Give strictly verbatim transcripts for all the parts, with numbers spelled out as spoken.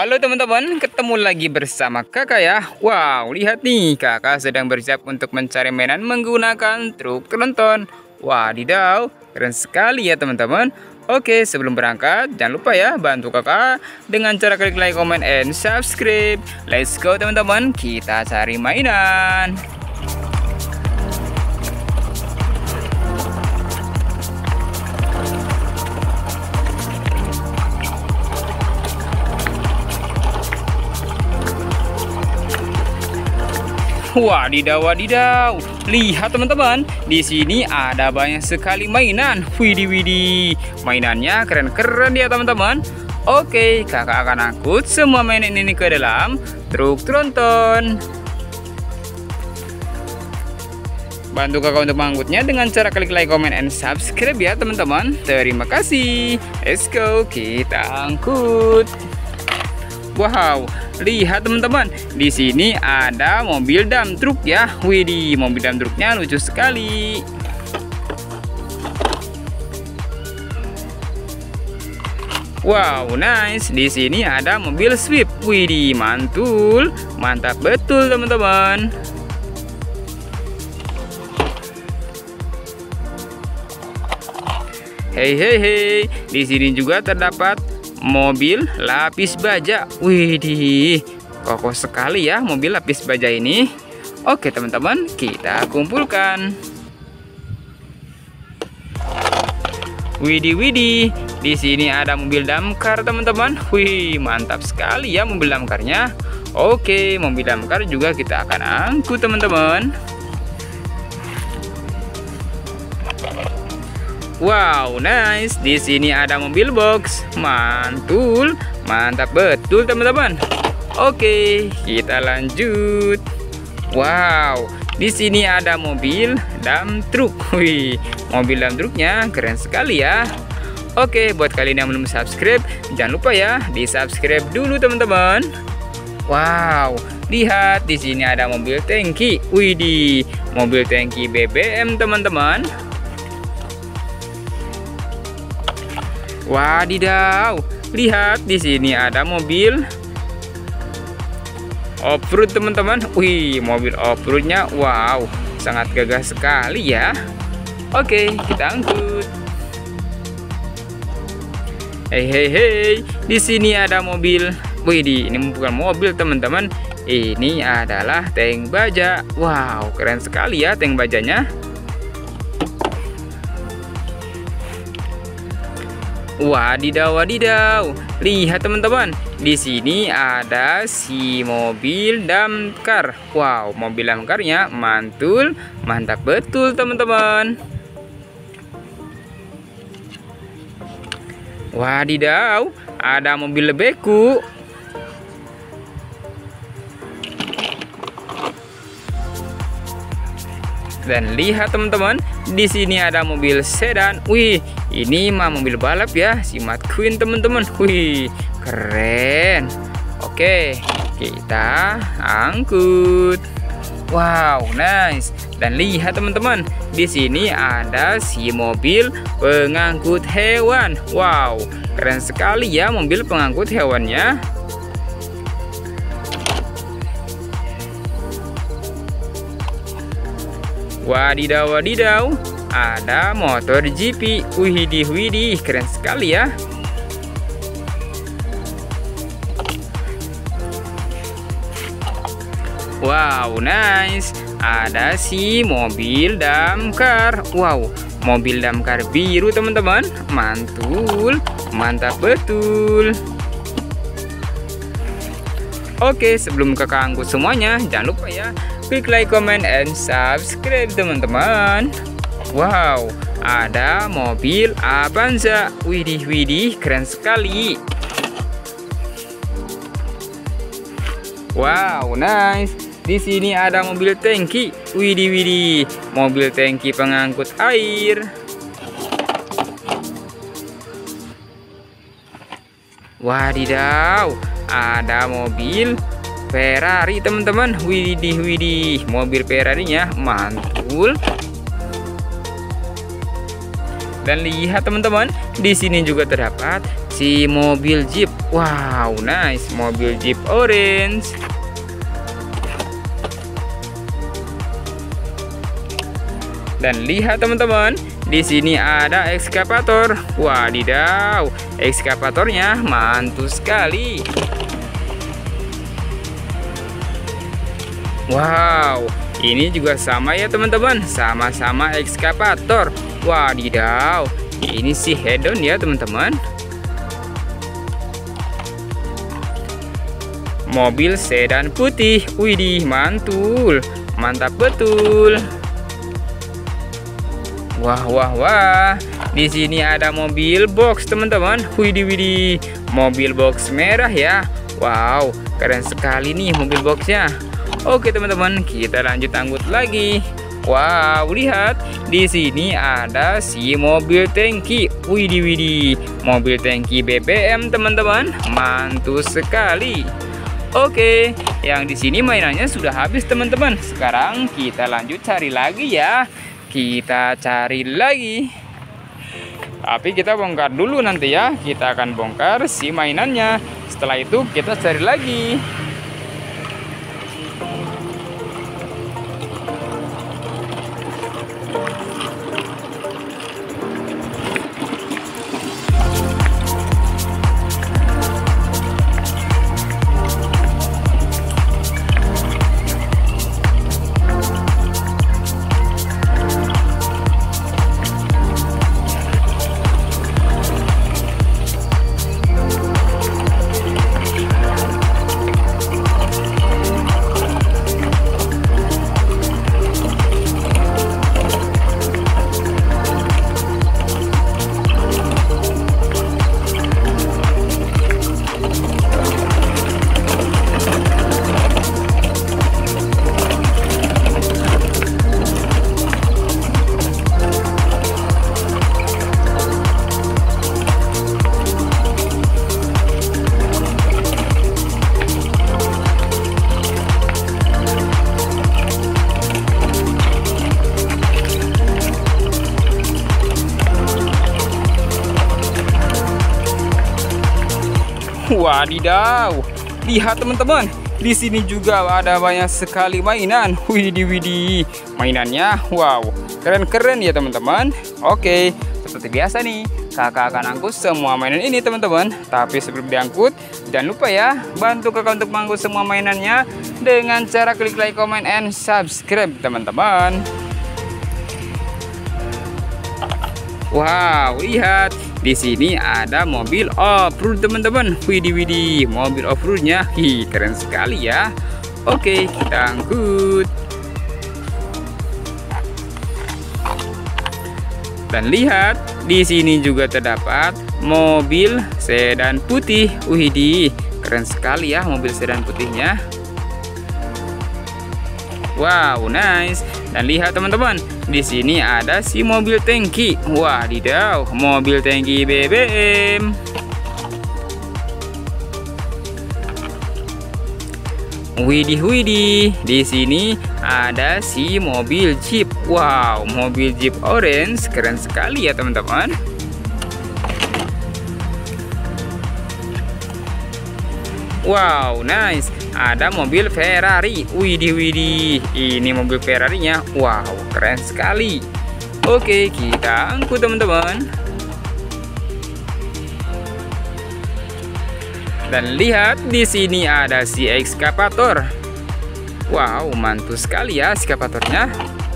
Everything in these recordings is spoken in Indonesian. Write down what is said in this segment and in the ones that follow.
Halo teman-teman, ketemu lagi bersama kakak ya. Wow, lihat nih, kakak sedang bersiap untuk mencari mainan menggunakan truk tronton. Wadidaw, keren sekali ya teman-teman. Oke, sebelum berangkat, jangan lupa ya bantu kakak dengan cara klik like, comment, and subscribe. Let's go teman-teman, kita cari mainan. Wadidaw, wadidaw. Lihat teman-teman, di sini ada banyak sekali mainan. Widih, widih. Mainannya keren-keren ya teman-teman. Oke, kakak akan angkut semua mainan ini ke dalam truk tronton. Bantu kakak untuk mengangkutnya dengan cara klik like, comment, and subscribe ya teman-teman. Terima kasih. Let's go, kita angkut. Wow, lihat teman-teman, di sini ada mobil dump truk ya. Widih, mobil dump truknya lucu sekali. Wow, nice. Di sini ada mobil sweep. Widih, mantul, mantap betul teman-teman. Hei, hei, hei. Di sini juga terdapat mobil lapis baja. Widih, kokoh sekali ya mobil lapis baja ini. Oke teman-teman, kita kumpulkan. Widih, widih. Di sini ada mobil damkar teman-teman. Wih, mantap sekali ya mobil damkarnya. Oke, mobil damkar juga kita akan angkut teman-teman. Wow, nice. Di sini ada mobil box. Mantul, mantap betul teman-teman. Oke, kita lanjut. Wow, di sini ada mobil dump truk. Wih, mobil dump truknya keren sekali ya. Oke, buat kalian yang belum subscribe, jangan lupa ya di subscribe dulu teman-teman. Wow, lihat di sini ada mobil tangki. Widih, mobil tangki B B M teman-teman. Wadidaw, lihat di sini ada mobil off-road teman-teman. Wih, mobil off-roadnya wow, sangat gagah sekali ya. Oke, kita angkut. Hei, hei, hei, di sini ada mobil. Wih, ini bukan mobil teman-teman. Ini adalah tank baja. Wow, keren sekali ya tank bajanya. Wadidaw, wadidaw. Lihat teman-teman, di sini ada si mobil damkar. Wow, mobil damkarnya mantul, mantap betul teman-teman. Wadidaw, ada mobil beku. Dan lihat teman-teman, di sini ada mobil sedan. Wih, ini mah mobil balap ya, si McQueen teman-teman. Wih, keren. Oke, kita angkut. Wow, nice. Dan lihat teman-teman, di sini ada si mobil pengangkut hewan. Wow, keren sekali ya mobil pengangkut hewannya. Wadidaw, wadidaw, ada motor G P. Widih, widih, keren sekali ya. Wow, nice. Ada si mobil damkar. Wow, mobil damkar biru teman-teman. Mantul, mantap betul. Oke, sebelum kakak angkut semuanya, jangan lupa ya klik like, comment, and subscribe teman-teman. Wow, ada mobil Avanza. Widih, widih, keren sekali. Wow, nice. Di sini ada mobil tangki. Widih, widih, mobil tangki pengangkut air. Wadidaw, ada mobil Ferrari teman-teman. Widih, widih, mobil Ferrarinya mantul. Dan lihat teman-teman, di sini juga terdapat si mobil Jeep. Wow, nice, mobil Jeep orange. Dan lihat teman-teman, di sini ada ekskavator. Wadidaw, ekskavatornya mantul sekali. Wow, ini juga sama ya teman-teman, sama-sama ekskavator. Wadidaw, ini si hedon ya teman-teman. Mobil sedan putih. Widih, mantul, mantap betul. Wah, wah, wah. Di sini ada mobil box teman-teman. Widih, widih, mobil box merah ya. Wow, keren sekali nih mobil boxnya. Oke teman-teman, kita lanjut angkut lagi. Wow, lihat, di sini ada si mobil tangki. Widih, widih, mobil tangki B B M teman-teman, mantul sekali. Oke, yang di sini mainannya sudah habis teman-teman. Sekarang kita lanjut cari lagi ya. Kita cari lagi. Tapi kita bongkar dulu nanti ya. Kita akan bongkar si mainannya. Setelah itu kita cari lagi. Wadidaw, lihat teman-teman, di sini juga ada banyak sekali mainan. Widih, widih, mainannya wow, keren-keren ya teman-teman. Oke, seperti biasa nih, kakak akan angkut semua mainan ini teman-teman. Tapi sebelum diangkut, jangan lupa ya, bantu kakak untuk mengangkut semua mainannya dengan cara klik like, comment, and subscribe teman-teman. Wow, lihat, di sini ada mobil off-road teman-teman. Widih, widih, mobil off-roadnya, hi, keren sekali ya. Oke, kita angkut. Dan lihat, di sini juga terdapat mobil sedan putih. Widih, keren sekali ya mobil sedan putihnya. Wow, nice. Dan lihat teman-teman, di sini ada si mobil tangki. Wadidaw, mobil tangki B B M. Widih, widih, di sini ada si mobil Jeep. Wow, mobil Jeep orange, keren sekali ya teman-teman. Wow, nice. Ada mobil Ferrari. Widih, widih, ini mobil Ferrarinya. Wow, keren sekali. Oke, kita angkut teman-teman. Dan lihat, di sini ada si ekskavator. Wow, mantul sekali ya ekskavatornya.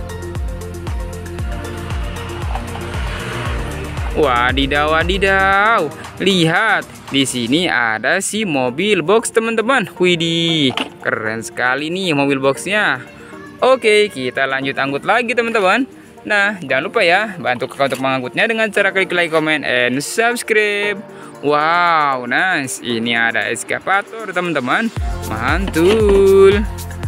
Wadidaw, wadidaw. Lihat, di sini ada si mobil box teman-teman. Widih, keren sekali nih mobil boxnya. Oke, kita lanjut angkut lagi teman-teman. Nah, jangan lupa ya, bantu kakak untuk mengangkutnya dengan cara klik like, comment, and subscribe. Wow, nice. Ini ada ekskavator teman-teman. Mantul.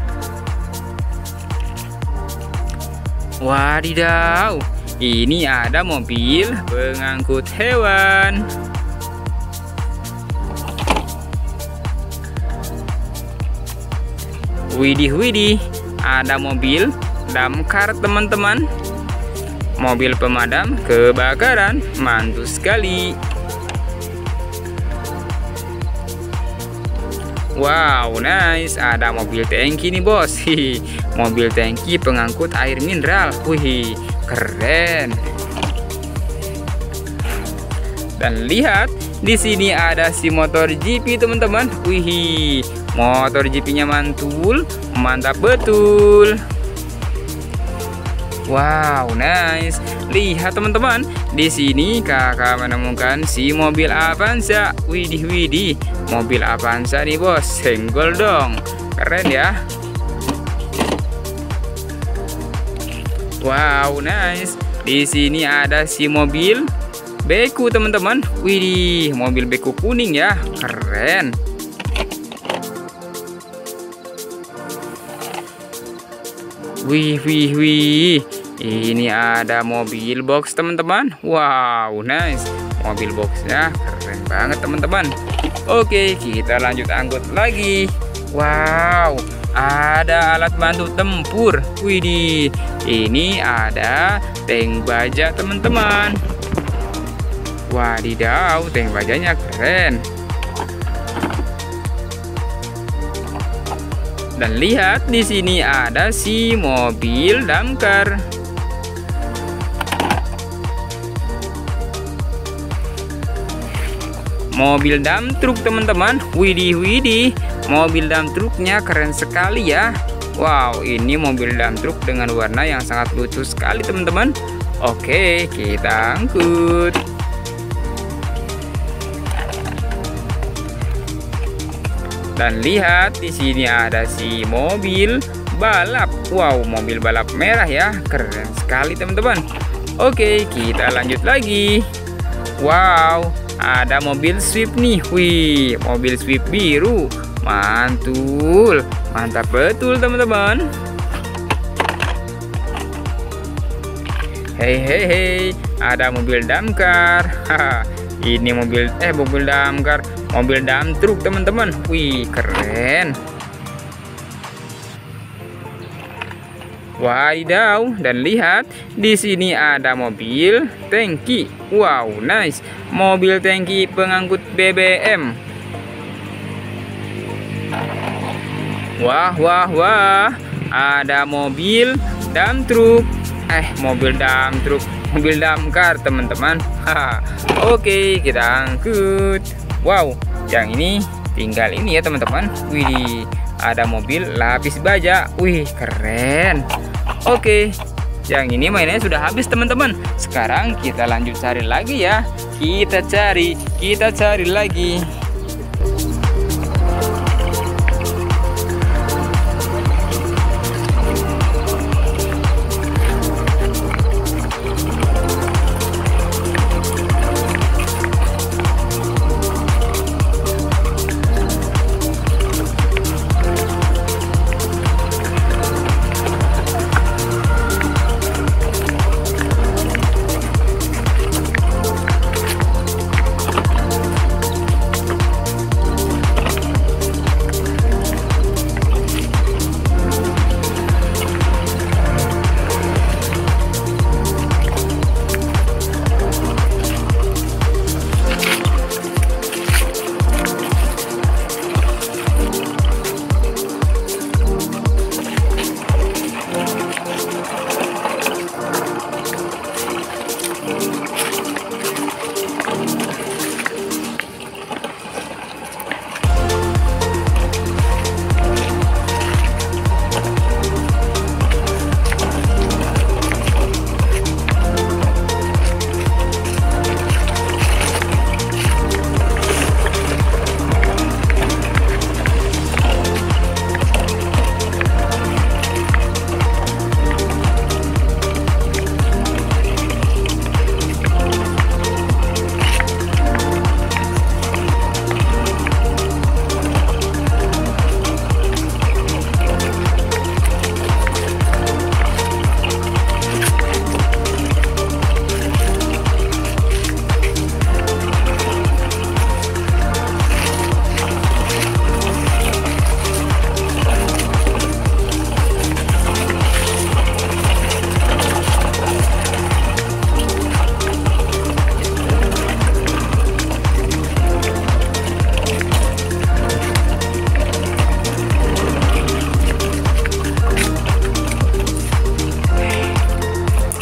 Wadidaw, ini ada mobil pengangkut hewan. Widih, widih, ada mobil damkar teman-teman. Mobil pemadam kebakaran, mantul sekali. Wow, nice. Ada mobil tangki nih, bos. Hihi. Mobil tangki pengangkut air mineral. Wih, keren. Dan lihat, di sini ada si motor G P, teman-teman. Wih, motor G P-nya mantul, mantap betul. Wow, nice. Lihat teman-teman, di sini kakak menemukan si mobil Avanza. Widih, widih, mobil Avanza nih, bos. Senggol dong, keren ya. Wow, nice. Di sini ada si mobil beku, teman-teman. Widih, mobil beku kuning ya, keren. Wih, wih, wih. Ini ada mobil box, teman-teman. Wow, nice. Mobil boxnya keren banget, teman-teman. Oke, kita lanjut angkut lagi. Wow, ada alat bantu tempur. Widih, ini ada tank baja, teman-teman. Wadidaw, tank bajanya keren. Dan lihat, di sini ada si mobil damkar. Mobil dump truk, teman-teman. Widih, widih, mobil dump truknya keren sekali ya. Wow, ini mobil dump truk dengan warna yang sangat lucu sekali, teman-teman. Oke, kita angkut. Dan lihat, di sini ada si mobil balap. Wow, mobil balap merah ya, keren sekali, teman-teman. Oke, kita lanjut lagi. Wow, ada mobil Swift nih. Wih, mobil Swift biru, mantul, mantap betul, teman-teman. Hei, hei, hei, ada mobil damkar. Haha, ini mobil eh mobil damkar, mobil dump truk, teman-teman. Wih, keren. Wadidaw, dan lihat, di sini ada mobil tangki. Wow, nice. Mobil tangki pengangkut B B M. Wah, wah, wah. Ada mobil dump truk. Eh, mobil dump truk, mobil damkar, teman-teman. Oke, kita angkut. Wow, yang ini tinggal ini ya, teman-teman. Wih, ada mobil lapis baja. Wih, keren. Oke, yang ini mainnya sudah habis, teman-teman. Sekarang kita lanjut cari lagi ya. Kita cari, kita cari lagi.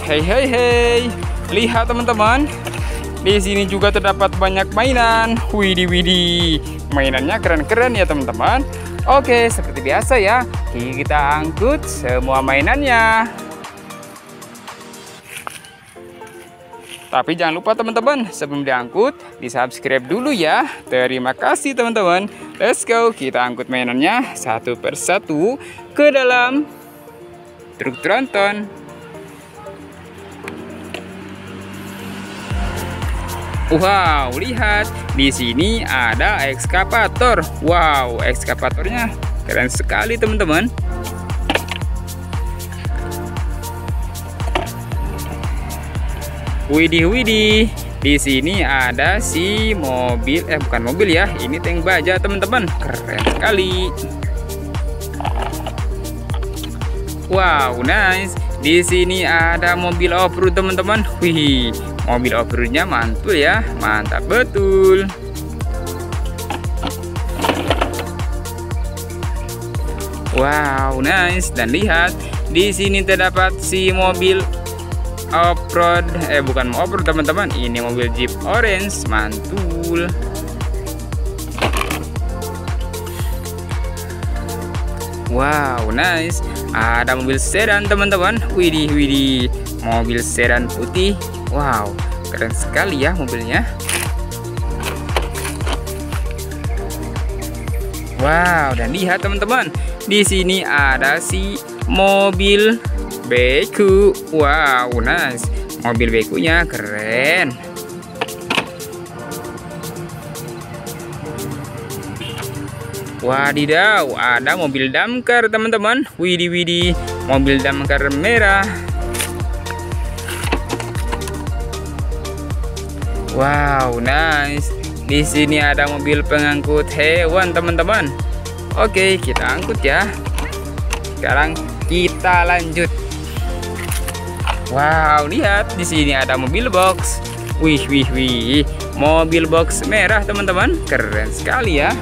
Hei hei hei, lihat teman-teman. Di sini juga terdapat banyak mainan. Widih widih, mainannya keren-keren ya teman-teman. Oke, seperti biasa ya, kita angkut semua mainannya. Tapi jangan lupa teman-teman, sebelum diangkut, di-subscribe dulu ya. Terima kasih teman-teman. Let's go, kita angkut mainannya satu persatu ke dalam truk tronton. Wow, lihat, di sini ada ekskavator. Wow, ekskavatornya keren sekali teman-teman. Widih widih, di sini ada si mobil, eh bukan mobil ya, ini tank baja teman-teman, keren sekali. Wow, nice. Di sini ada mobil off-road teman-teman. Wih, mobil off-roadnya mantul ya, mantap betul. Wow, nice. Dan lihat, di sini terdapat si mobil off-road, eh bukan off-road teman-teman, ini mobil Jeep orange, mantul. Wow, nice. Ada mobil sedan teman-teman. Widih widih, mobil sedan putih. Wow, keren sekali ya mobilnya. Wow, dan lihat teman-teman, di sini ada si mobil beku. Wow, nice. Mobil bekunya keren. Wadidaw, ada mobil damkar teman-teman. Widih widih, mobil damkar merah. Wow, nice. Di sini ada mobil pengangkut hewan teman-teman. Oke, kita angkut ya. Sekarang kita lanjut. Wow, lihat, di sini ada mobil box. Wih wih wih, mobil box merah teman-teman, keren sekali ya.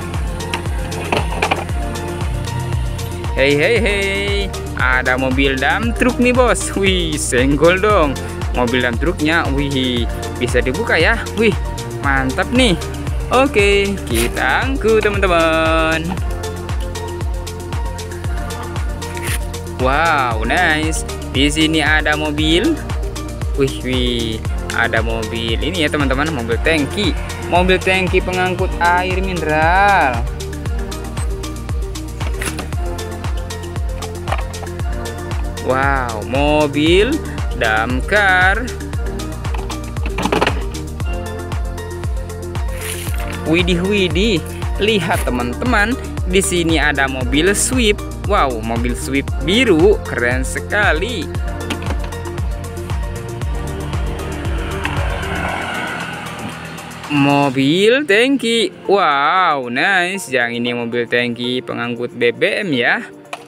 Hei hei hei, ada mobil dump truk nih bos. Wih, senggol dong. Mobil dump truknya, wih, bisa dibuka ya. Wih, mantap nih. Oke, kita angkut teman-teman. Wow, nice. Di sini ada mobil. Wih wih, ada mobil ini ya teman-teman, mobil tangki. Mobil tangki pengangkut air mineral. Wow, mobil damkar. Widih widih, lihat teman-teman, di sini ada mobil sweep. Wow, mobil sweep biru, keren sekali. Mobil tangki. Wow, nice. Yang ini mobil tangki pengangkut B B M ya.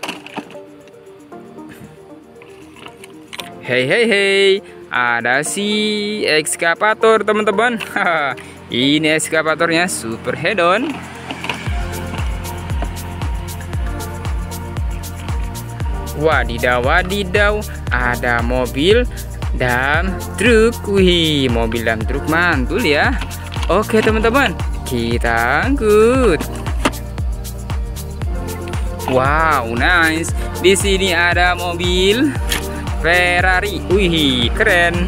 Hei hei hei, ada si ekskavator teman-teman. Ini ekskavatornya super head-on. Wadidaw wadidaw, ada mobil dump truk. Wih, mobil dump truk mantul ya. Oke teman-teman, kita angkut. Wow, nice. Di sini ada mobil Ferrari. Wih, keren.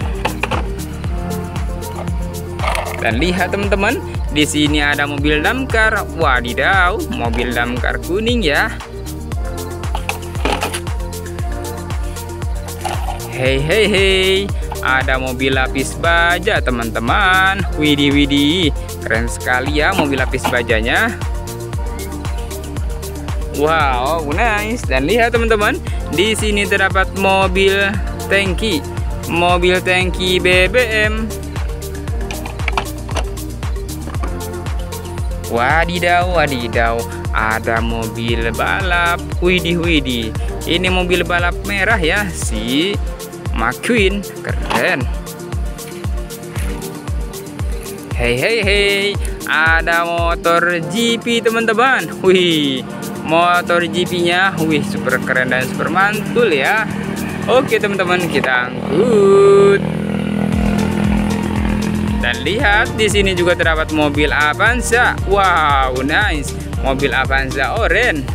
Dan lihat teman-teman, di sini ada mobil damkar. Wadidaw, mobil damkar kuning ya. Hei hei hei, ada mobil lapis baja teman-teman. Widih widih, keren sekali ya mobil lapis bajanya. Wow, nice. Dan lihat teman-teman, di sini terdapat mobil tangki, mobil tangki B B M. Wadidaw, wadidaw, ada mobil balap. Widih widih, ini mobil balap merah ya, si McQueen, keren. Hei hei hei, ada motor G P teman-teman. Wih, motor G P-nya, wih, super keren dan super mantul ya. Oke teman-teman, kita angkut. Dan lihat di sini juga terdapat mobil Avanza. Wow, nice. Mobil Avanza oranye.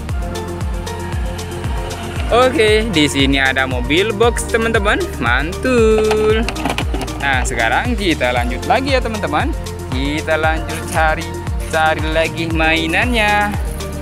Oke, di sini ada mobil box teman-teman, mantul. Nah, sekarang kita lanjut lagi ya teman-teman. Kita lanjut cari cari lagi mainannya.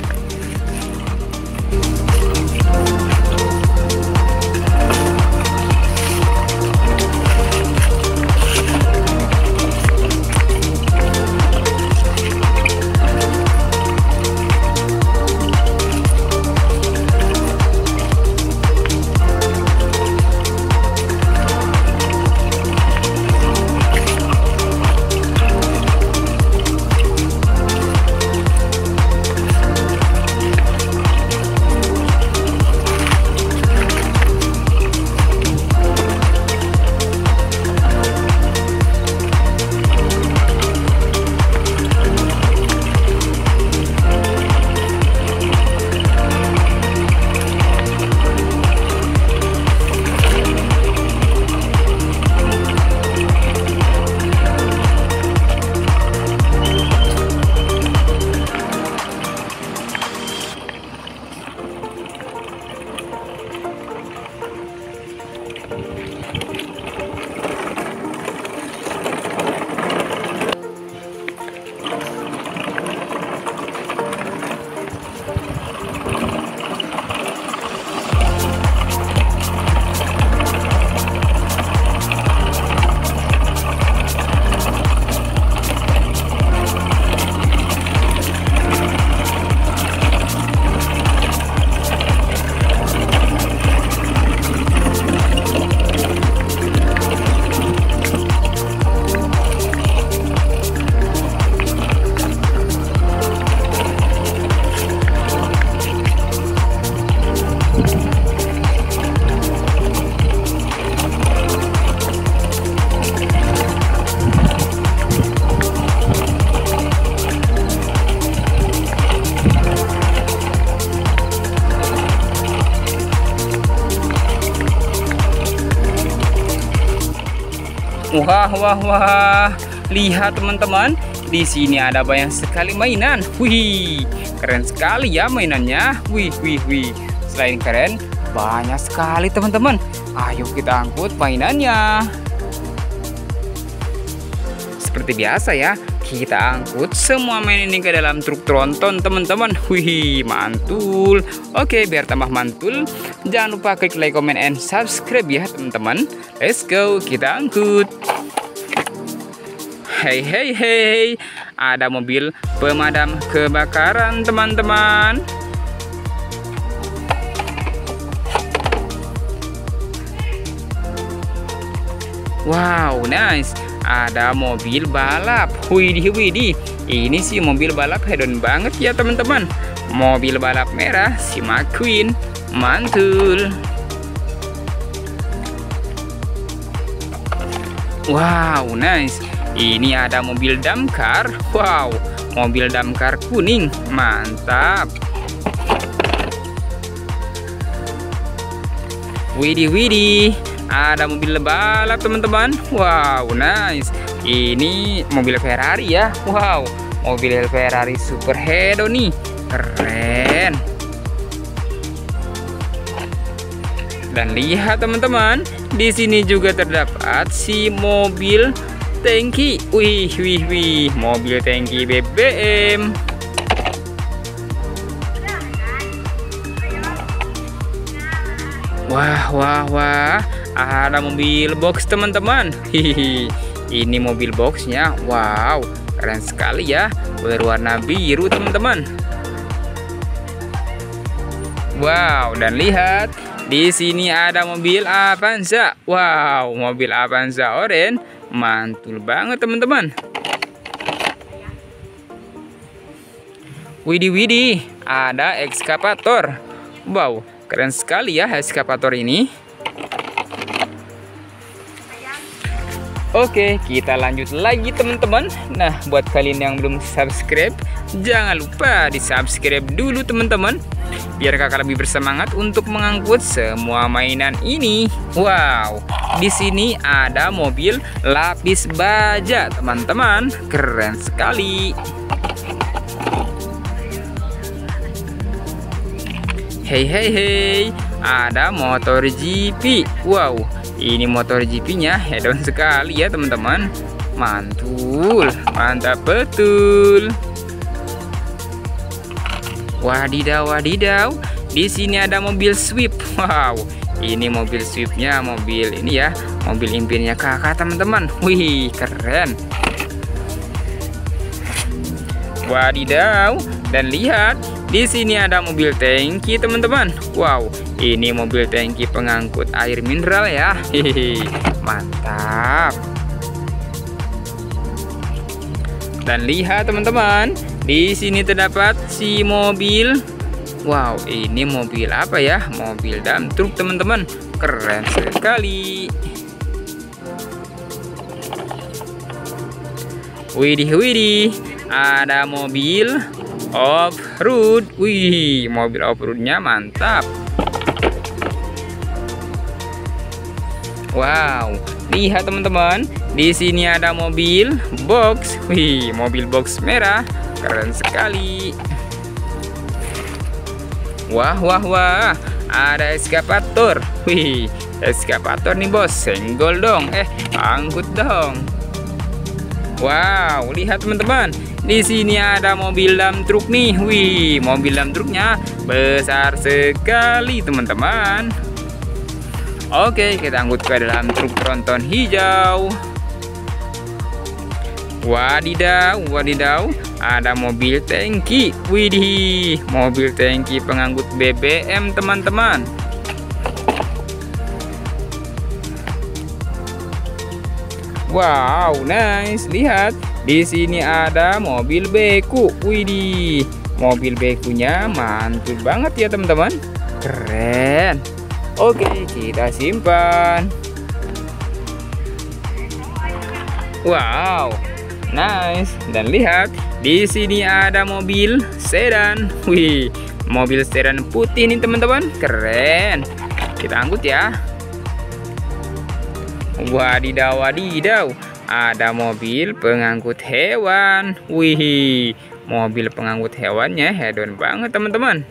Wah, wah, wah. Lihat teman-teman, di sini ada banyak sekali mainan. Wih, keren sekali ya mainannya. Wih, wih, wih. Selain keren, banyak sekali teman-teman. Ayo kita angkut mainannya. Seperti biasa ya, kita angkut semua main ini ke dalam truk tronton teman-teman. Wih, mantul. Oke, biar tambah mantul, jangan lupa klik like, comment, and subscribe ya teman-teman. Let's go, kita angkut. Hey, hey, hey. Ada mobil pemadam kebakaran teman-teman. Wow, nice. Ada mobil balap. Widih, widih. Ini sih mobil balap hedon banget ya teman-teman. Mobil balap merah si McQueen. Mantul. Wow, nice. Ini ada mobil damkar. Wow, mobil damkar kuning. Mantap. Widih, widih. Ada mobil balap teman-teman. Wow, nice. Ini mobil Ferrari ya. Wow, mobil Ferrari super hedon nih. Keren. Dan lihat teman-teman, di sini juga terdapat si mobil tangki. Wih, wih, wih. Mobil tangki B B M. Wah, wah, wah. Ada mobil box teman-teman. Hihi. Ini mobil boxnya. Wow, keren sekali ya. Berwarna biru teman-teman. Wow, dan lihat di sini ada mobil Avanza. Wow, mobil Avanza oranye. Mantul banget teman-teman. Widih, widih. Ada ekskavator. Wow, keren sekali ya ekskavator ini. Oke, kita lanjut lagi teman-teman. Nah, buat kalian yang belum subscribe, jangan lupa di subscribe dulu teman-teman. biar kakak lebih bersemangat untuk mengangkut semua mainan ini. Wow, di sini ada mobil lapis baja teman-teman, keren sekali. Hei hei hei, ada motor G P. Wow, ini motor G P-nya hedon sekali ya teman-teman. Mantul, mantap betul. Wadidaw, wadidaw. Di sini ada mobil Swift. Wow, ini mobil Swiftnya, mobil ini ya, mobil impiannya kakak teman-teman. Wih, keren. Wadidaw, dan lihat di sini ada mobil tangki teman-teman. Wow, ini mobil tangki pengangkut air mineral ya. Hehehe, mantap. Dan lihat teman-teman, di sini terdapat si mobil. Wow, ini mobil apa ya? Mobil dump truck teman-teman. Keren sekali. Widih widih, ada mobil off-road. Wih, mobil off-roadnya mantap. Wow, lihat teman-teman, di sini ada mobil box. Wih, mobil box merah, keren sekali. Wah wah wah, ada eskavator. Wih, eskavator nih bos, senggol dong. Eh, angkut dong. Wow, lihat teman-teman, di sini ada mobil dump truck nih. Wih, mobil dump truknya besar sekali teman-teman. Oke, kita angkut ke dalam truk tronton hijau. Wadidaw, wadidaw, ada mobil tangki. Widih, mobil tangki pengangkut B B M teman-teman. Wow, nice. Lihat, di sini ada mobil beku. Widih, mobil bekunya mantul banget ya teman-teman. Keren. Oke, kita simpan. Wow, nice. Dan lihat, di sini ada mobil sedan. Wih, mobil sedan putih nih teman-teman. Keren. Kita angkut ya. Wadidaw, wadidaw, ada mobil pengangkut hewan. Wih, mobil pengangkut hewannya hedon banget teman-teman.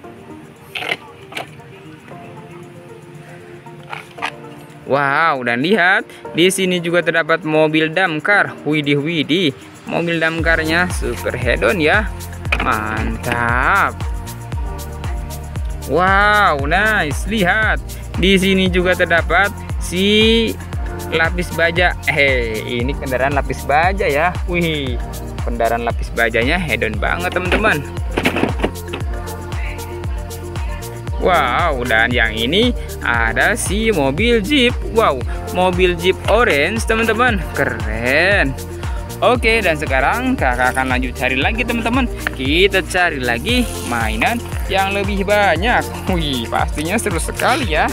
Wow, dan lihat, di sini juga terdapat mobil damkar. Widih widih, mobil damkarnya super hedon ya. Mantap. Wow, nice. Lihat, di sini juga terdapat si lapis baja. Hei, ini kendaraan lapis baja ya. Wih, kendaraan lapis bajanya hedon banget teman-teman. Wow, dan yang ini ada si mobil Jeep. Wow, mobil Jeep orange teman-teman. Keren. Oke, dan sekarang kakak akan lanjut cari lagi teman-teman. Kita cari lagi mainan yang lebih banyak. Wih, pastinya seru sekali ya.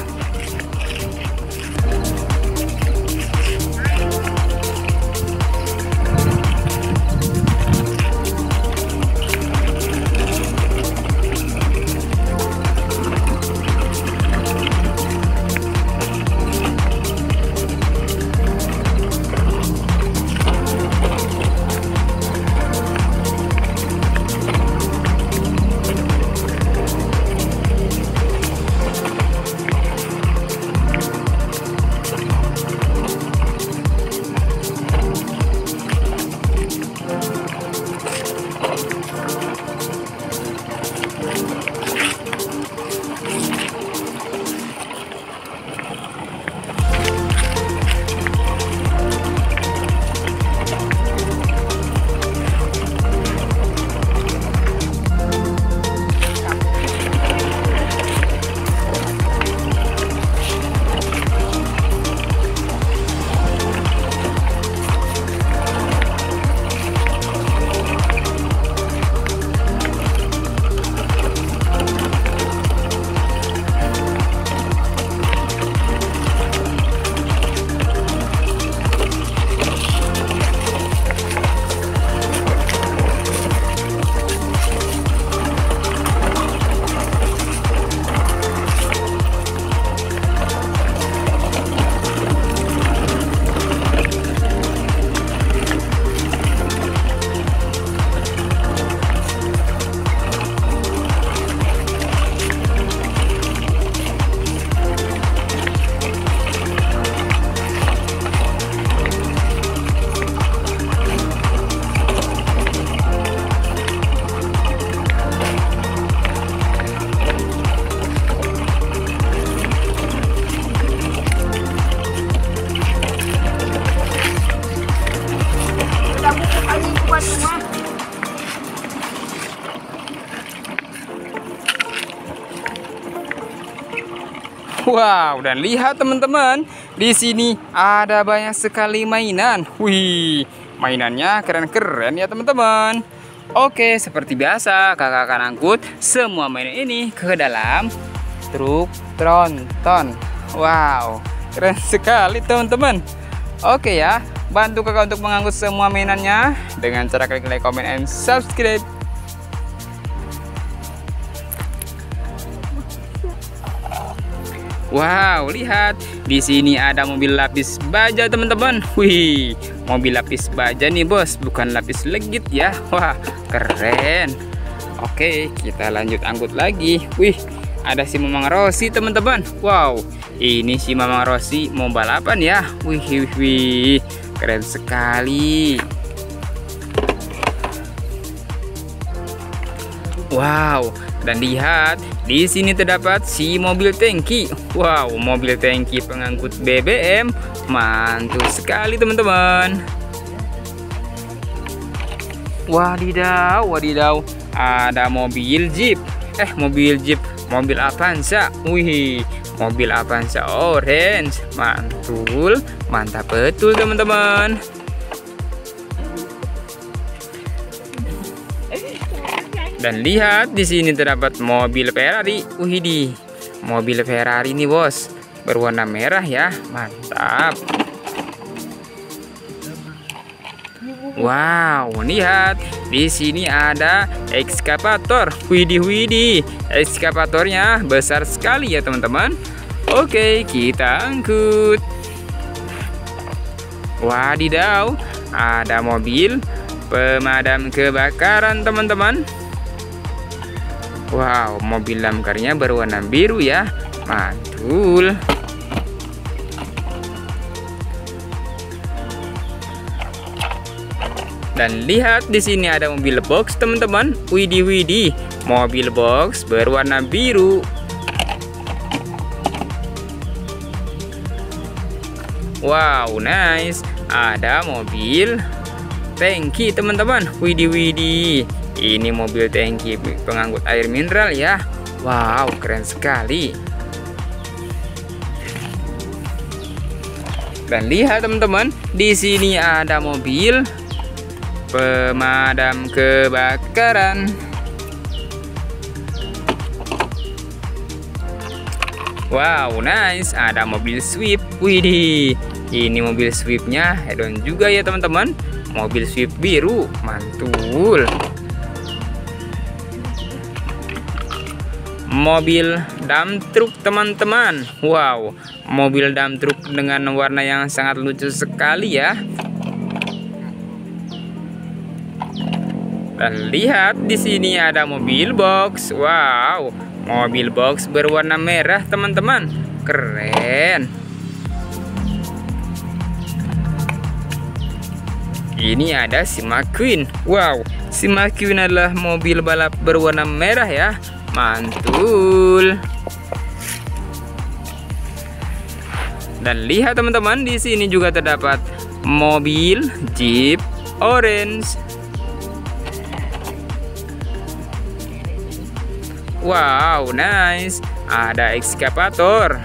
Wow, dan lihat teman-teman, di sini ada banyak sekali mainan. Wih, mainannya keren-keren ya teman-teman. Oke, seperti biasa kakak akan angkut semua mainan ini ke dalam truk tronton. Wow, keren sekali teman-teman. Oke ya, bantu kakak untuk mengangkut semua mainannya dengan cara klik like, comment, and subscribe. Wow, lihat di sini ada mobil lapis baja teman-teman. Wih, mobil lapis baja nih bos, bukan lapis legit ya. Wah, keren. Oke, kita lanjut angkut lagi. Wih, ada si Mamang Rosi teman-teman. Wow, ini si Mamang Rosi mau balapan ya. Wih, wih, wih, keren sekali. Wow, dan lihat di sini terdapat si mobil tangki. Wow, mobil tangki pengangkut B B M. Mantul sekali teman-teman. Wadidaw, wadidaw. Ada mobil Jeep. Eh, mobil Jeep, mobil Avanza. Wih, mobil Avanza orange. Mantul, mantap betul teman-teman. Dan lihat di sini terdapat mobil Ferrari. Wih, di mobil Ferrari nih bos, berwarna merah ya, mantap. Wow, lihat di sini ada ekskavator. Widih, widih, ekskavatornya besar sekali ya teman-teman. Oke, kita angkut. Wadidaw, ada mobil pemadam kebakaran teman-teman. Wow, mobil damkarnya berwarna biru ya, mantul. Dan lihat di sini ada mobil box teman-teman. Widih, widih, mobil box berwarna biru. Wow, nice. Ada mobil tangki teman-teman. Widih, widih. Ini mobil tangki pengangkut air mineral ya. Wow, keren sekali. Dan lihat teman-teman, di sini ada mobil pemadam kebakaran. Wow, nice. Ada mobil Swift. Widih, ini mobil Swiftnya head-on juga ya teman-teman. Mobil Swift biru, mantul. Mobil dump truck teman-teman. Wow, mobil dump truck dengan warna yang sangat lucu sekali ya. Dan lihat di sini ada mobil box. Wow, mobil box berwarna merah teman-teman, keren. Ini ada si McQueen. Wow, si McQueen adalah mobil balap berwarna merah ya. Mantul. Dan lihat teman-teman, di sini juga terdapat mobil Jeep orange. Wow, nice. Ada ekskavator.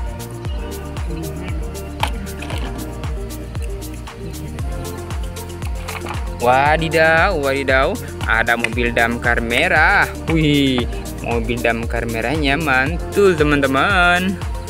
Wadidaw, wadidaw. Ada mobil damkar merah. Wih, mobil damkar merahnya mantul teman-teman.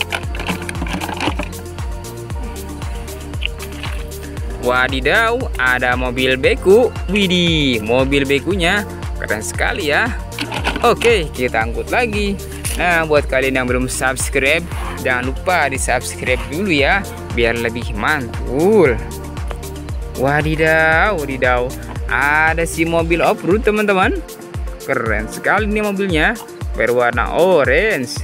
Wadidaw, ada mobil beku. Widih, mobil bekunya keren sekali ya. Oke, kita angkut lagi. Nah, buat kalian yang belum subscribe, jangan lupa di subscribe dulu ya, biar lebih mantul. Wadidaw, wadidaw, ada si mobil off-road teman-teman. Keren sekali nih mobilnya, berwarna orange.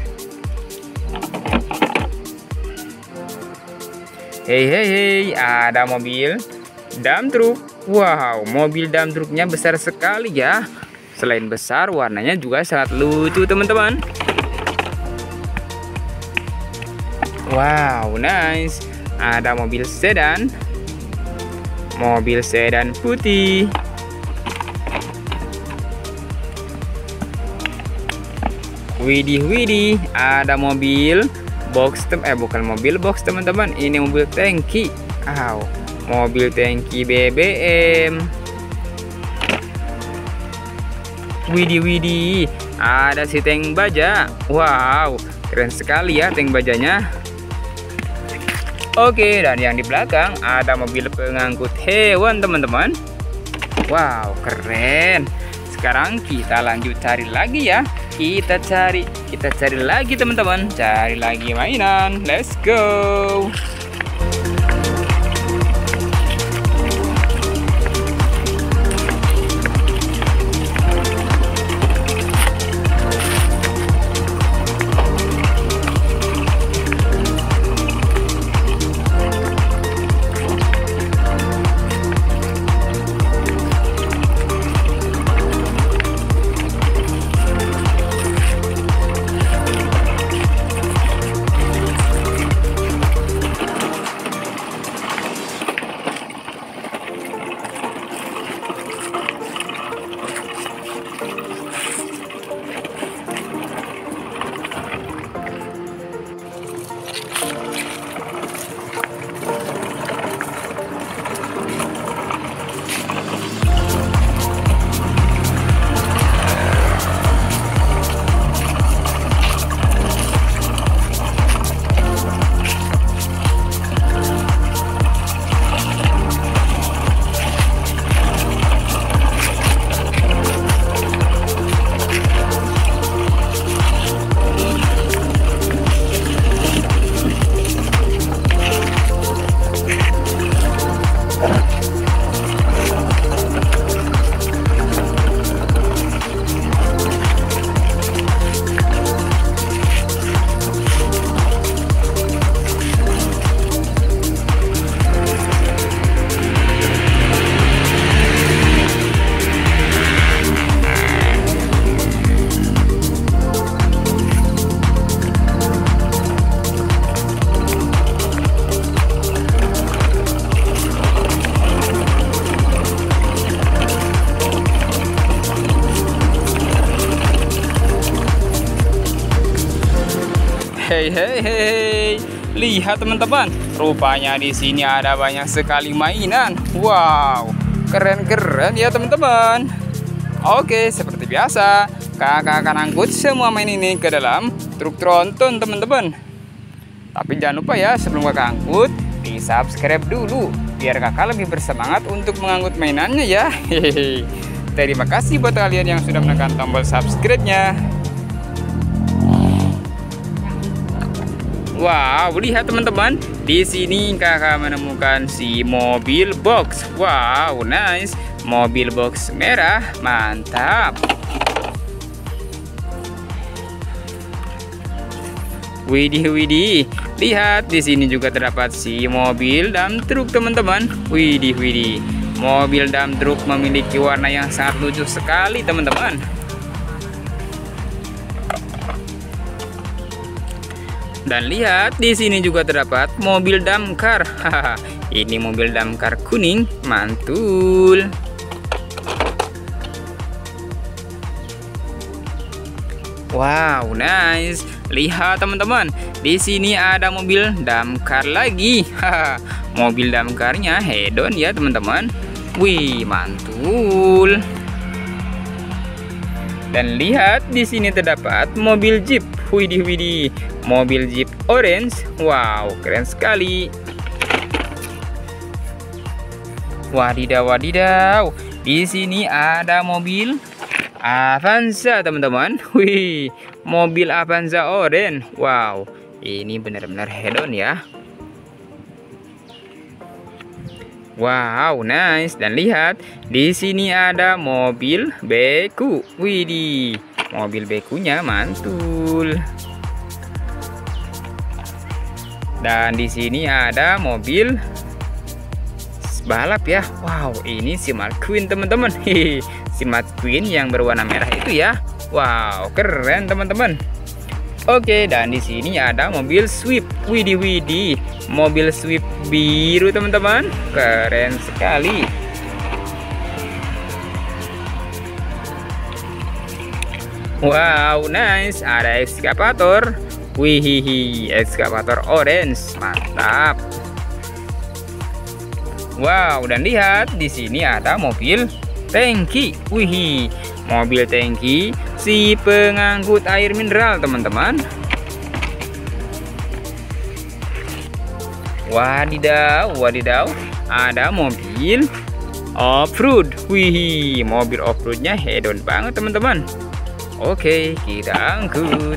Hei hei hei, ada mobil dump truck. Wow, mobil dump trucknya besar sekali ya. Selain besar, warnanya juga sangat lucu teman-teman. Wow, nice. Ada mobil sedan. Mobil sedan putih. Widih, widih, ada mobil box tem eh bukan mobil box teman-teman, ini mobil tangki. Wow, mobil tangki B B M. Widih widih, ada si tank baja. Wow, keren sekali ya tank bajanya. Oke, dan yang di belakang ada mobil pengangkut hewan teman-teman. Wow, keren. Sekarang kita lanjut cari lagi ya. Kita cari, kita cari lagi teman-teman. Cari lagi mainan. Let's go. Hei hei hei, lihat teman-teman, rupanya di sini ada banyak sekali mainan. Wow, keren-keren ya teman-teman. Oke, seperti biasa, kakak akan angkut semua main ini ke dalam truk tronton teman-teman. Tapi jangan lupa ya, sebelum kakak angkut, di subscribe dulu biar kakak lebih bersemangat untuk mengangkut mainannya ya. Hehehe. Terima kasih buat kalian yang sudah menekan tombol subscribe-nya. Wow, lihat teman-teman, di sini kakak menemukan si mobil box. Wow, nice, mobil box merah, mantap. Widih widih, lihat di sini juga terdapat si mobil dump truk teman-teman. Widih widih, mobil dump truk memiliki warna yang sangat lucu sekali teman-teman. Dan lihat di sini juga terdapat mobil damkar. Hahaha, ini mobil damkar kuning, mantul. Wow, nice. Lihat teman-teman, di sini ada mobil damkar lagi. Hahaha, mobil damkarnya hedon ya teman-teman. Wih, mantul. Dan lihat di sini terdapat mobil Jeep. Widih widih, mobil Jeep orange. Wow, keren sekali. Wadidaw wadidaw, di sini ada mobil Avanza teman-teman. Wih, mobil Avanza orange. Wow, ini benar-benar hedon ya. Wow, nice. Dan lihat di sini ada mobil beku. Widih, mobil bekunya mantul. Dan di sini ada mobil balap ya. Wow, ini si McQueen teman-teman. Si McQueen yang berwarna merah itu ya. Wow, keren teman-teman. Oke, dan di sini ada mobil Swift. Widih widih, mobil Swift biru teman-teman. Keren sekali. Wow, nice. Ada ekskavator. Wih, ekskavator orange, mantap. Wow, dan lihat di sini ada mobil tangki. Wih, mobil tangki si pengangkut air mineral, teman-teman. Wadidaw, wadidaw, ada mobil off-road. Wih, mobil off-roadnya hedon banget, teman-teman. Oke, kita angkut.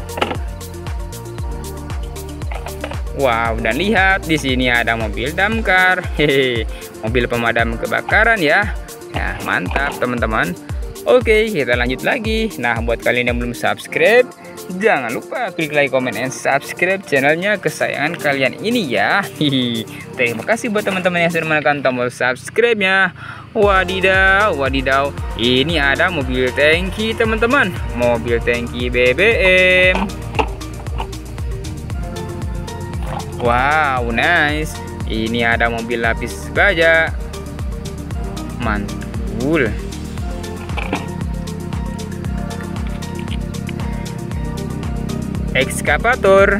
Wow, dan lihat di sini ada mobil damkar. Hehe, mobil pemadam kebakaran ya. Ya, mantap, teman-teman. Oke, kita lanjut lagi. Nah, buat kalian yang belum subscribe, jangan lupa klik like, comment, and subscribe channelnya kesayangan kalian ini ya. Hihi. Terima kasih buat teman-teman yang sudah menekan tombol subscribe-nya. Wadidaw, wadidaw. Ini ada mobil tangki, teman-teman. Mobil tangki B B M. Wow, nice. Ini ada mobil lapis baja. Mantul. Ekskavator.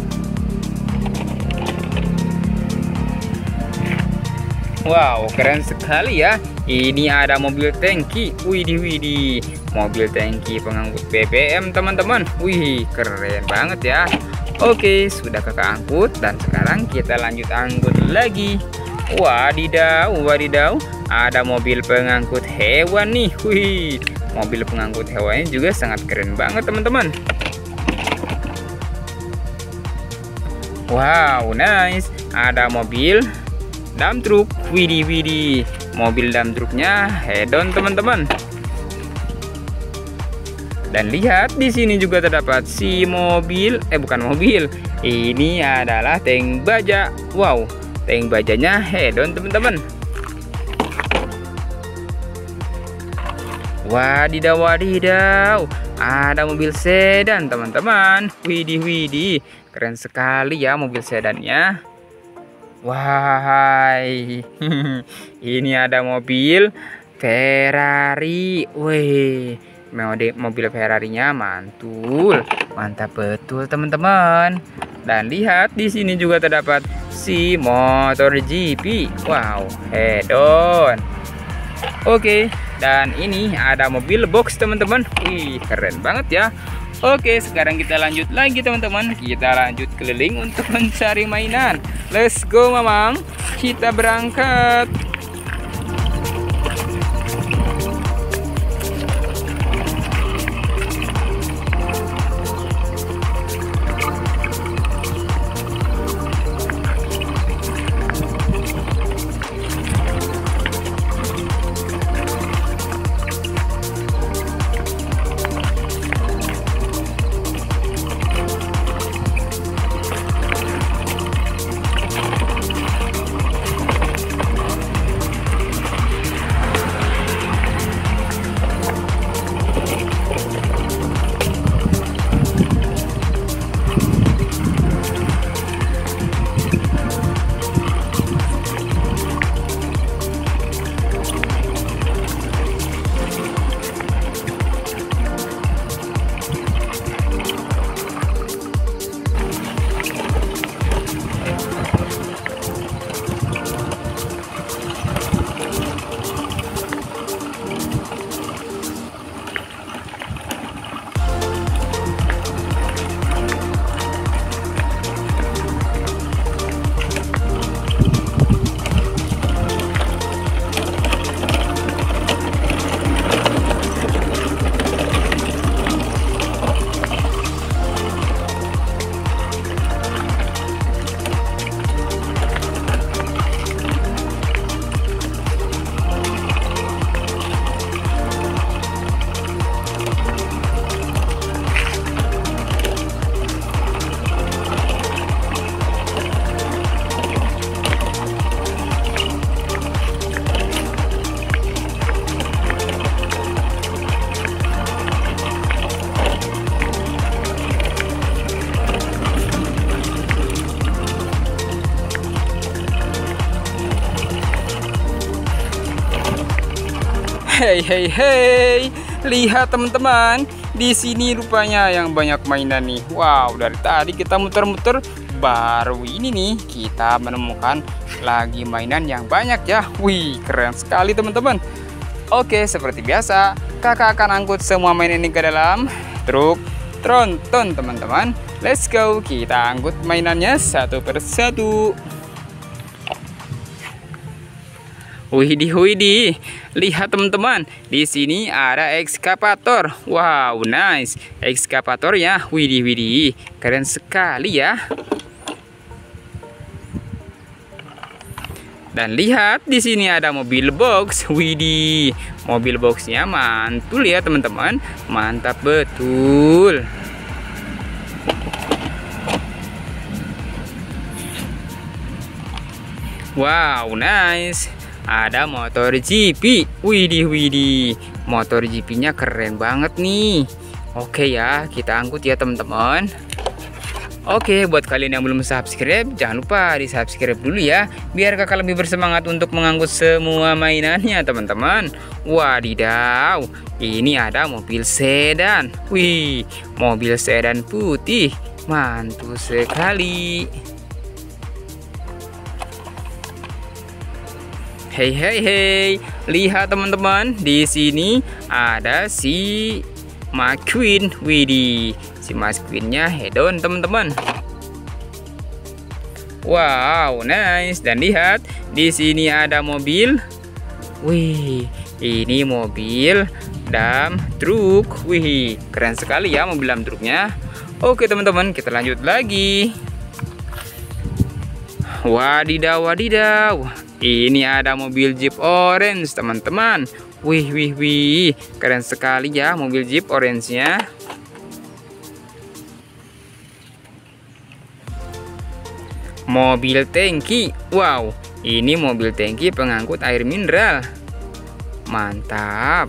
Wow, keren sekali ya. Ini ada mobil tangki. Widih, widih. Mobil tangki pengangkut B B M, teman-teman. Wih, keren banget ya. Oke, sudah kakak angkut dan sekarang kita lanjut angkut lagi. Wadidaw, wadidaw. Ada mobil pengangkut hewan nih. Wih, mobil pengangkut hewannya juga sangat keren banget, teman-teman. Wow, nice. Ada mobil dump truck. Widih, widih. Mobil dump truknya hedon, teman-teman. Dan lihat di sini juga terdapat si mobil, eh bukan mobil. Ini adalah tank baja. Wow, tank bajanya hedon, teman-teman. Wadidaw, wadidaw. Ada mobil sedan, teman-teman. Widih, widih. Keren sekali ya mobil sedannya. Wahai. Ini ada mobil Ferrari. Wih. Mobil Ferrarinya mantul, mantap betul, teman-teman. Dan lihat di sini juga terdapat si motor G P. Wow, hedon. Oke, dan ini ada mobil box, teman-teman. Wih, keren banget ya. Oke, sekarang kita lanjut lagi, teman-teman. Kita lanjut keliling untuk mencari mainan. Let's go, Mamang. Kita berangkat. Hei hei hei, lihat teman-teman, di sini rupanya yang banyak mainan nih. Wow, dari tadi kita muter-muter, baru ini nih kita menemukan lagi mainan yang banyak ya. Wih, keren sekali teman-teman. Oke, seperti biasa, kakak akan angkut semua mainan ini ke dalam truk tronton teman-teman. Let's go, kita angkut mainannya satu persatu. Widih, widih, lihat teman-teman, di sini ada ekskavator. Wow, nice, ekskavatornya. Widih, widih, keren sekali ya. Dan lihat di sini ada mobil box. Widih, mobil boxnya mantul ya teman-teman, mantap betul. Wow, nice. Ada motor G P. Widih, widih, motor G P-nya keren banget nih. Oke ya, kita angkut ya teman-teman. Oke, buat kalian yang belum subscribe, jangan lupa di subscribe dulu ya, biar kakak lebih bersemangat untuk mengangkut semua mainannya teman-teman. Wadidaw, ini ada mobil sedan. Wih, mobil sedan putih, mantul sekali. Hei hei hei, lihat teman-teman, di sini ada si McQueen. Widih, si McQueen-nya hedon teman-teman. Wow, nice. Dan lihat di sini ada mobil. Wih, ini mobil dump truk. Wih, keren sekali ya mobil dump truknya. Oke teman-teman, kita lanjut lagi. Wadidaw, wadidaw, ini ada mobil Jeep orange teman-teman. Wih, wih, wih, keren sekali ya mobil Jeep orange-nya. Mobil tangki. Wow, ini mobil tangki pengangkut air mineral. Mantap.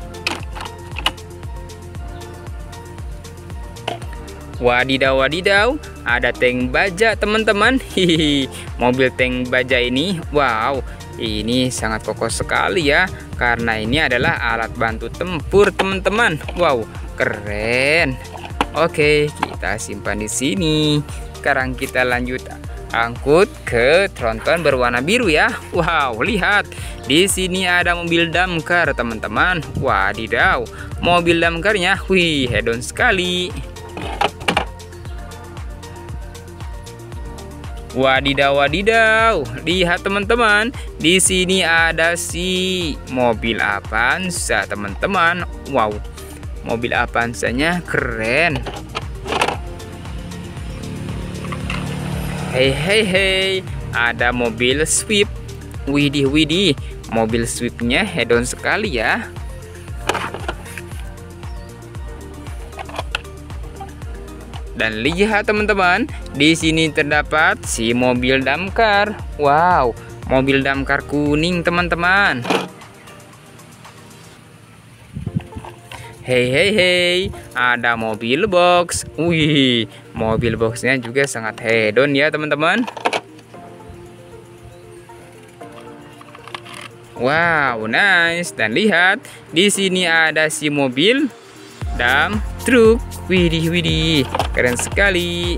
Wadidaw, wadidaw, ada tank baja teman-teman. Hihi, mobil tank baja ini, wow, ini sangat kokoh sekali ya, karena ini adalah alat bantu tempur teman-teman. Wow, keren. Oke, kita simpan di sini. Sekarang kita lanjut angkut ke tronton berwarna biru ya. Wow, lihat, di sini ada mobil damkar teman-teman. Wadidaw, mobil damkarnya, wih, hedon sekali. Wadidaw, wadidaw, lihat teman-teman, di sini ada si mobil Avanza teman-teman. Wow, mobil Avanza-nya keren. Hei hei hei, ada mobil Swift. Widih, widih, mobil Swift-nya hedon sekali ya. Dan lihat teman-teman, di sini terdapat si mobil damkar. Wow, mobil damkar kuning teman-teman. Hei hei hei, ada mobil box. Wih, mobil boxnya juga sangat hedon ya teman-teman. Wow, nice. Dan lihat, di sini ada si mobil dump truk. Widih, widih, keren sekali.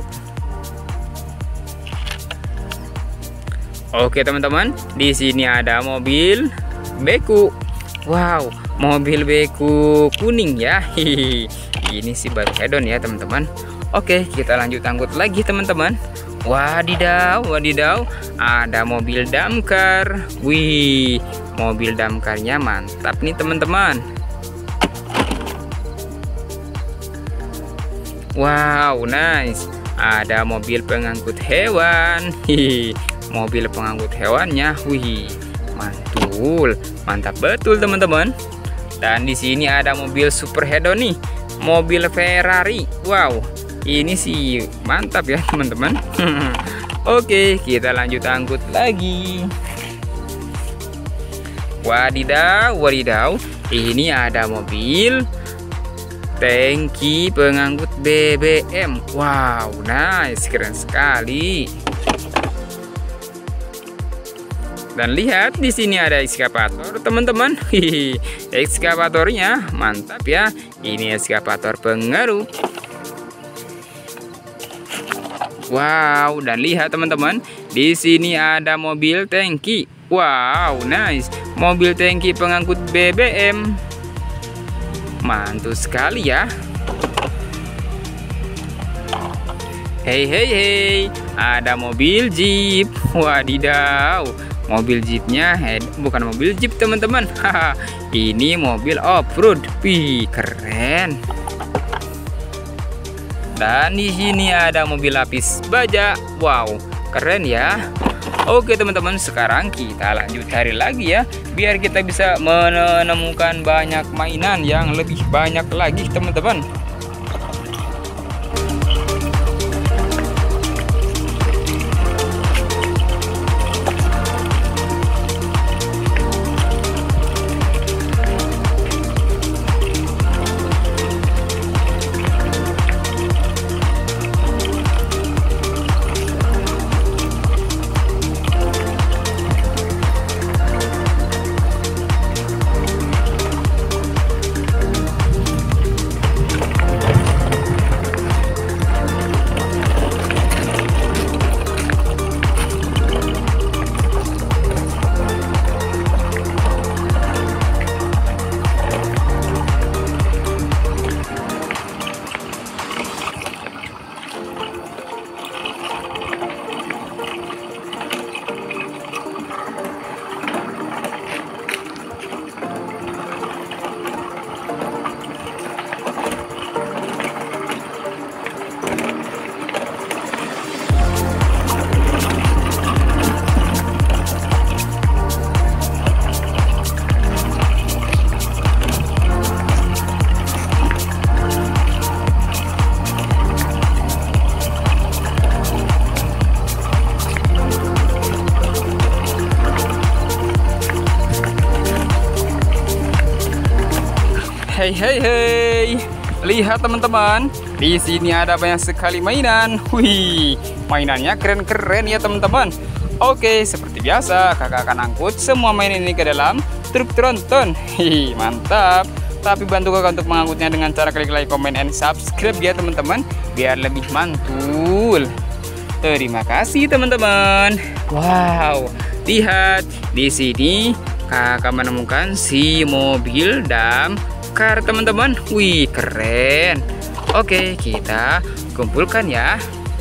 Oke teman-teman, di sini ada mobil beku. Wow, mobil beku kuning ya. Hihi, ini sih baru hedon ya teman-teman. Oke, kita lanjut angkut lagi teman-teman. Wadidaw, wadidaw, ada mobil damkar. Wih, mobil damkarnya mantap nih teman-teman. Wow, nice. Ada mobil pengangkut hewan. Hihi, mobil pengangkut hewannya. Wih, mantul, mantap betul teman-teman. Dan di sini ada mobil super hedon nih, mobil Ferrari. Wow, ini sih mantap ya teman-teman. Oke, kita lanjut angkut lagi. Wadidaw, wadidaw, ini ada mobil tangki pengangkut B B M. Wow, nice, keren sekali. Dan lihat di sini ada ekskavator, teman-teman. Hihi, ekskavatornya mantap ya. Ini ekskavator pengeruk. Wow, dan lihat teman-teman, di sini ada mobil tangki. Wow, nice. Mobil tangki pengangkut B B M. Mantul sekali ya. Hei hei hei, ada mobil jeep. Wadidaw, mobil jeepnya head, bukan mobil jeep teman-teman. Haha, ini mobil off-road. Wih, keren. Dan di sini ada mobil lapis baja. Wow, keren ya. Oke teman-teman, sekarang kita lanjut cari lagi ya, biar kita bisa menemukan banyak mainan yang lebih banyak lagi teman-teman. Hei hei hei, lihat teman-teman, di sini ada banyak sekali mainan. Wih, mainannya keren-keren ya teman-teman. Oke, seperti biasa kakak akan angkut semua mainan ini ke dalam truk tronton. Hihi, mantap. Tapi bantu kakak untuk mengangkutnya dengan cara klik like, comment, and subscribe ya teman-teman, biar lebih mantul. Terima kasih teman-teman. Wow, lihat di sini kakak menemukan si mobil damkar teman-teman. Wih, keren. Oke, kita kumpulkan ya.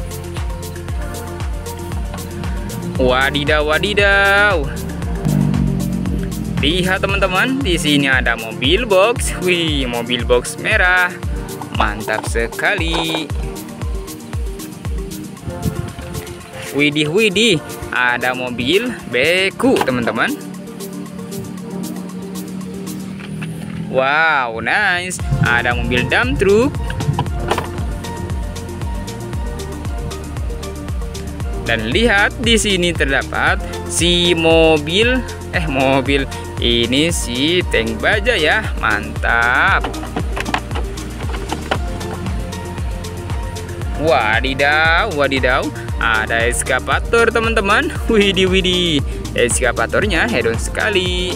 Wadidaw, wadidaw. Lihat teman-teman, di sini ada mobil box. Wih, mobil box merah. Mantap sekali. Widih, widih, ada mobil beku teman-teman. Wow, nice. Ada mobil dump truck. Dan lihat di sini terdapat si mobil eh mobil ini si tank baja ya. Mantap. Wadidaw, wadidaw. Ada eskavator teman-teman. Widih, widih. Eskavatornya hedon sekali.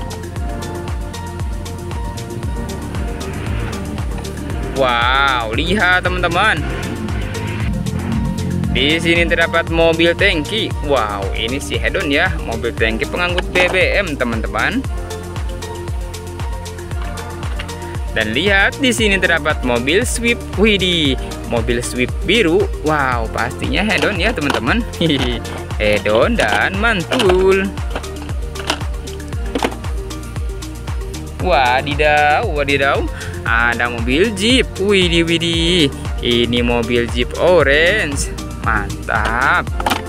Wow, lihat teman-teman. Di sini terdapat mobil tangki. Wow, ini si hedon ya, mobil tangki pengangkut B B M teman-teman. Dan lihat di sini terdapat mobil sweep. Widih, mobil sweep biru. Wow, pastinya hedon ya teman-teman. Hedon dan mantul. Wadidaw, wadidaw. Ada mobil jeep. Widih, widih. Ini mobil jeep orange. Mantap.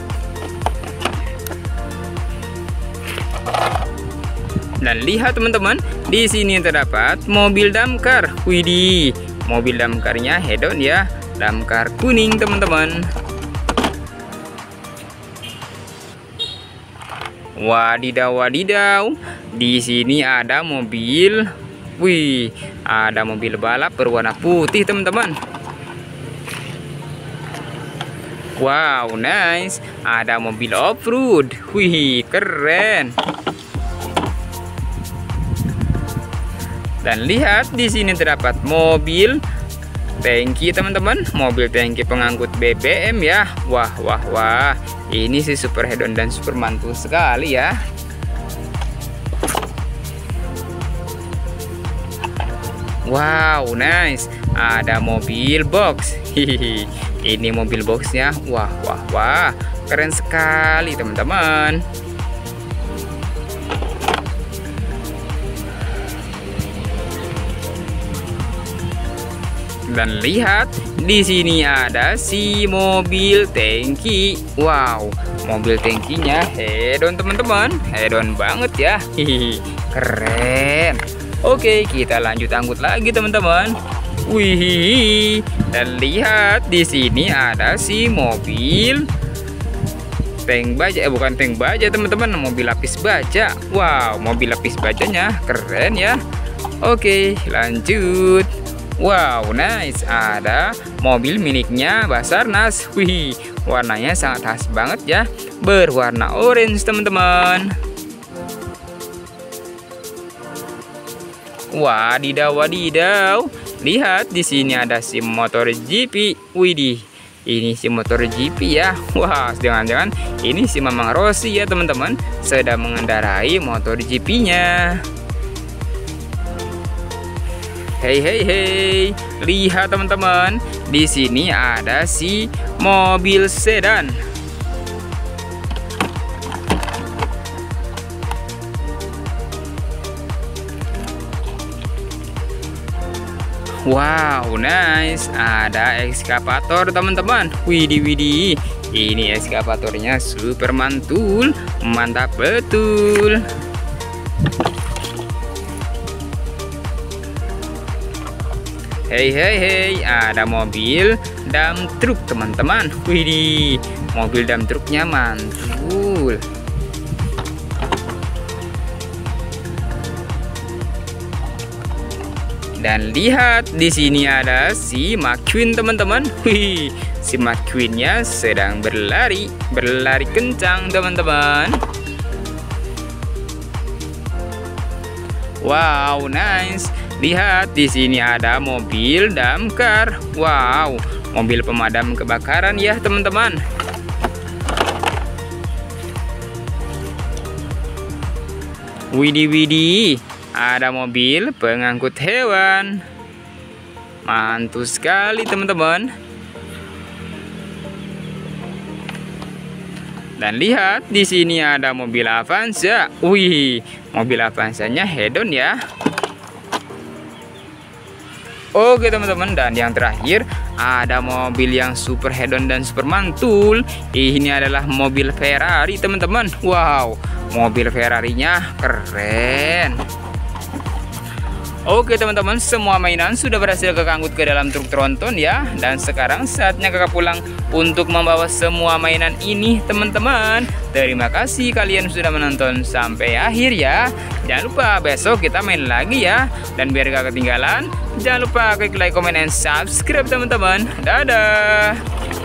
Dan lihat teman-teman, di sini terdapat mobil damkar. Widih, mobil damkarnya hedon ya, damkar kuning teman-teman. Wadidaw, wadidaw. Di sini ada mobil. Wih, ada mobil balap berwarna putih teman-teman. Wow, nice. Ada mobil off-road. Wih, keren. Dan lihat di sini terdapat mobil tangki, teman-teman. Mobil tangki pengangkut B B M ya. Wah, wah, wah. Ini sih super hedon dan super mantul sekali ya. Wow, nice. Ada mobil box. Hihihi. Ini mobil boxnya. Wah, wah, wah. Keren sekali, teman-teman. Dan lihat di sini ada si mobil tangki. Wow, mobil tangkinya hedon, teman-teman. Hedon banget ya. Hihihi. Keren. Oke, kita lanjut angkut lagi, teman-teman. Wih, dan lihat di sini ada si mobil tank baja, eh bukan tank baja, teman-teman, mobil lapis baja. Wow, mobil lapis bajanya keren ya. Oke, lanjut. Wow, nice. Ada mobil miliknya Basarnas. Wih, warnanya sangat khas banget ya, berwarna orange, teman-teman. Wadidaw, wadidaw. Lihat di sini ada si motor G P. Widih, ini si motor G P ya. Wah, jangan-jangan ini si Mamang Rossi ya, teman-teman, sedang mengendarai motor G P-nya. Hei, hei, hei. Lihat, teman-teman. Di sini ada si mobil sedan. Wow, nice. Ada ekskavator, teman-teman. Widih, widih. Ini ekskavatornya super mantul. Mantap betul. Hei, hei, hei. Ada mobil dump truk, teman-teman. Widih, mobil dump truknya mantul. Dan lihat di sini ada si McQueen, teman-teman. Wih, si McQueen-nya sedang berlari, berlari kencang, teman-teman. Wow, nice. Lihat di sini ada mobil damkar. Wow, mobil pemadam kebakaran ya, teman-teman. Widih, widih. Ada mobil pengangkut hewan. Mantul sekali, teman-teman. Dan lihat di sini ada mobil Avanza. Wih, mobil Avanzanya hedon ya. Oke, teman-teman, dan yang terakhir ada mobil yang super hedon dan super mantul. Ini adalah mobil Ferrari, teman-teman. Wow, mobil Ferrarinya keren. Oke, teman-teman, semua mainan sudah berhasil kakak angkut ke dalam truk tronton ya. Dan sekarang saatnya kakak pulang untuk membawa semua mainan ini, teman-teman. Terima kasih kalian sudah menonton sampai akhir ya. Jangan lupa besok kita main lagi ya. Dan biar gak ketinggalan, jangan lupa klik like, comment, and subscribe, teman-teman. Dadah.